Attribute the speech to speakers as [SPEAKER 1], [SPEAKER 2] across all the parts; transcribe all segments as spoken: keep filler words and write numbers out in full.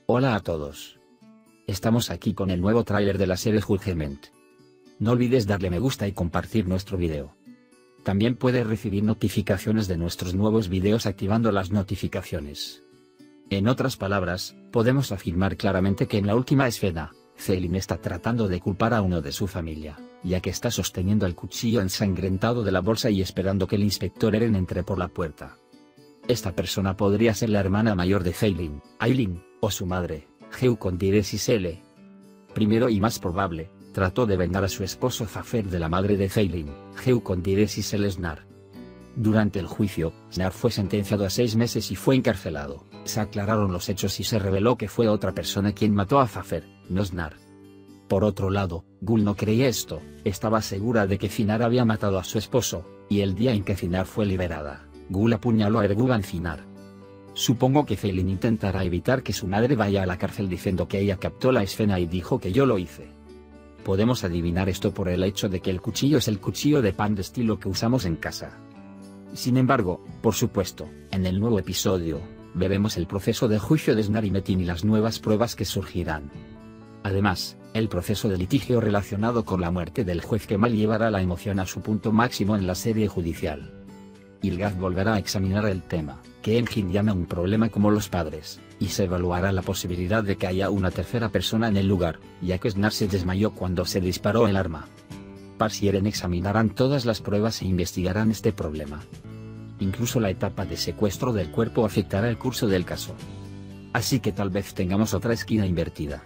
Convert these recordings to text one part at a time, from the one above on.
[SPEAKER 1] Hola a todos. Estamos aquí con el nuevo tráiler de la serie Judgment. No olvides darle me gusta y compartir nuestro video. También puedes recibir notificaciones de nuestros nuevos videos activando las notificaciones. En otras palabras, podemos afirmar claramente que en la última escena, Céline está tratando de culpar a uno de su familia, ya que está sosteniendo el cuchillo ensangrentado de la bolsa y esperando que el inspector Eren entre por la puerta. Esta persona podría ser la hermana mayor de Céline, Aileen, o su madre, Heu con Sisele. Primero y más probable, trató de vengar a su esposo Zafer de la madre de Céline, Heu con Sisele Snar. Durante el juicio, Snar fue sentenciado a seis meses y fue encarcelado. Se aclararon los hechos y se reveló que fue otra persona quien mató a Zafer, no Snar. Por otro lado, Gul no creía esto, estaba segura de que Cinar había matado a su esposo, y el día en que Cinar fue liberada, Gul apuñaló a Erguvan Cinar. Supongo que Céline intentará evitar que su madre vaya a la cárcel diciendo que ella captó la escena y dijo que yo lo hice. Podemos adivinar esto por el hecho de que el cuchillo es el cuchillo de pan de estilo que usamos en casa. Sin embargo, por supuesto, en el nuevo episodio, veremos el proceso de juicio de Snar y Metin y las nuevas pruebas que surgirán. Además, el proceso de litigio relacionado con la muerte del juez Kemal llevará la emoción a su punto máximo en la serie judicial. Ylgath volverá a examinar el tema, que Engin llama un problema como los padres, y se evaluará la posibilidad de que haya una tercera persona en el lugar, ya que Snar se desmayó cuando se disparó el arma. Pars y Eren examinarán todas las pruebas e investigarán este problema. Incluso la etapa de secuestro del cuerpo afectará el curso del caso. Así que tal vez tengamos otra esquina invertida.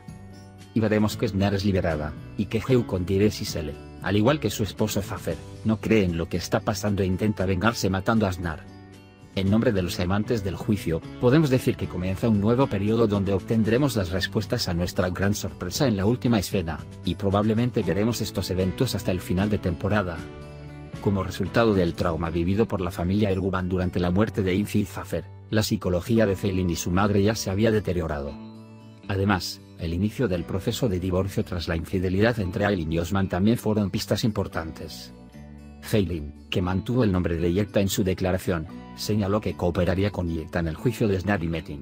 [SPEAKER 1] Y veremos que Snar es liberada, y que Heu con Sisele, al igual que su esposo Zafer, no cree en lo que está pasando e intenta vengarse matando a Snar. En nombre de los amantes del juicio, podemos decir que comienza un nuevo periodo donde obtendremos las respuestas a nuestra gran sorpresa en la última escena, y probablemente veremos estos eventos hasta el final de temporada. Como resultado del trauma vivido por la familia Erguvan durante la muerte de Infi y Zafer, la psicología de Céline y su madre ya se había deteriorado. Además, el inicio del proceso de divorcio tras la infidelidad entre Aileen y Osman también fueron pistas importantes. Céline, que mantuvo el nombre de Yekta en su declaración, señaló que cooperaría con Yekta en el juicio de Snar y Metin.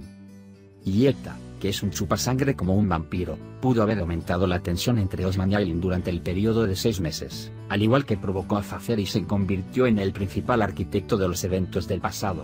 [SPEAKER 1] Yekta, que es un chupasangre como un vampiro, pudo haber aumentado la tensión entre Osman y Aileen durante el periodo de seis meses, al igual que provocó a Zafer y se convirtió en el principal arquitecto de los eventos del pasado.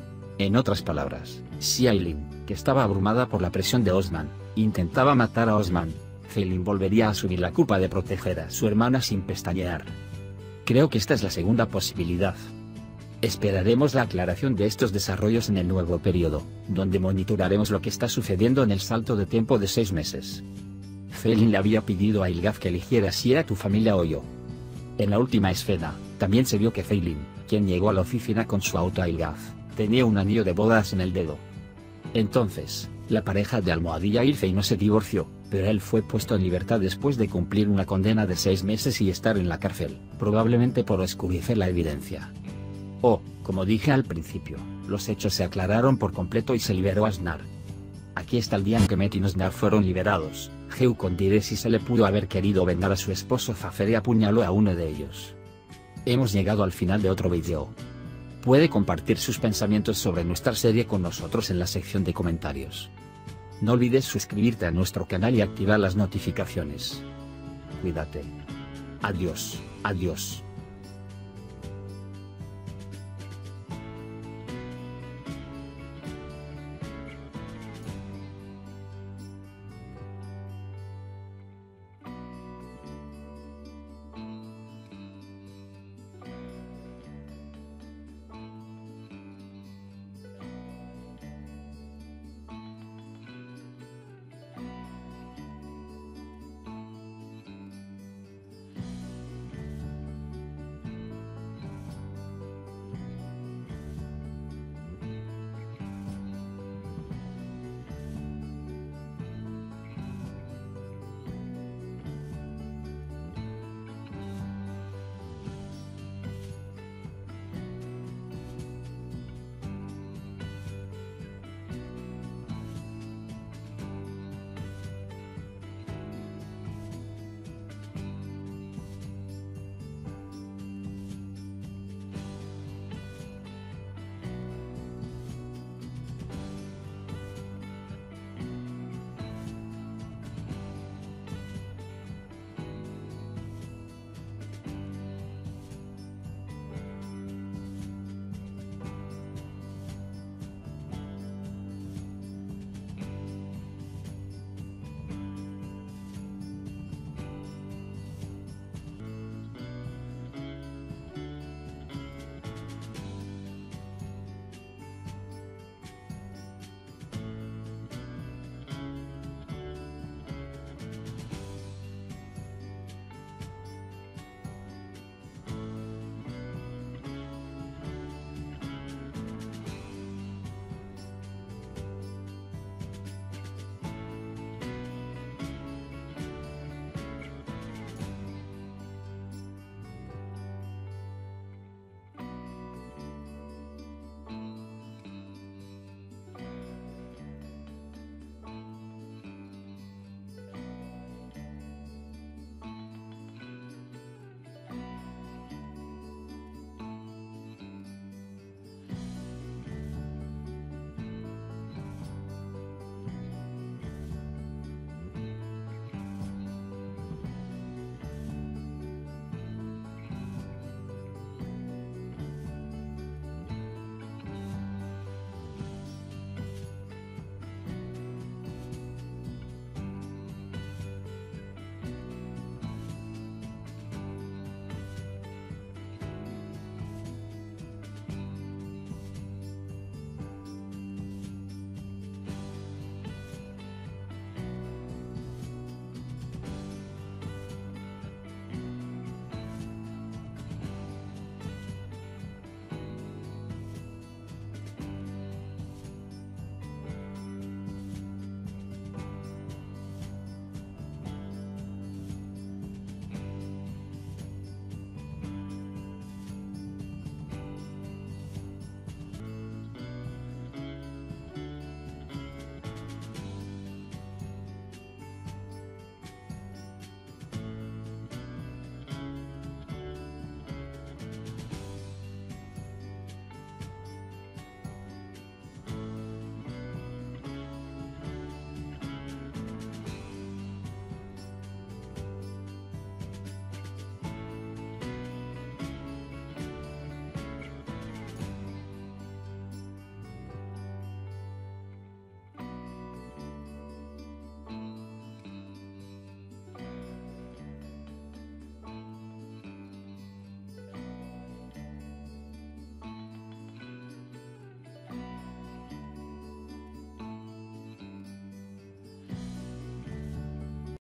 [SPEAKER 1] En otras palabras, si Aileen, que estaba abrumada por la presión de Osman, intentaba matar a Osman, Céline volvería a asumir la culpa de proteger a su hermana sin pestañear. Creo que esta es la segunda posibilidad. Esperaremos la aclaración de estos desarrollos en el nuevo periodo, donde monitoraremos lo que está sucediendo en el salto de tiempo de seis meses. Céline le había pedido a Ylgath que eligiera si era tu familia o yo. En la última escena, también se vio que Céline, quien llegó a la oficina con su auto a Ylgath, tenía un anillo de bodas en el dedo. Entonces, la pareja de Almohadilla Ilfei no se divorció, pero él fue puesto en libertad después de cumplir una condena de seis meses y estar en la cárcel, probablemente por oscurecer la evidencia. O, como dije al principio, los hechos se aclararon por completo y se liberó a Snar. Aquí está el día en que Metin y Snar fueron liberados. Heu con Sisele pudo haber querido vengar a su esposo Zafer y apuñaló a uno de ellos. Hemos llegado al final de otro video. Puede compartir sus pensamientos sobre nuestra serie con nosotros en la sección de comentarios. No olvides suscribirte a nuestro canal y activar las notificaciones. Cuídate. Adiós, adiós.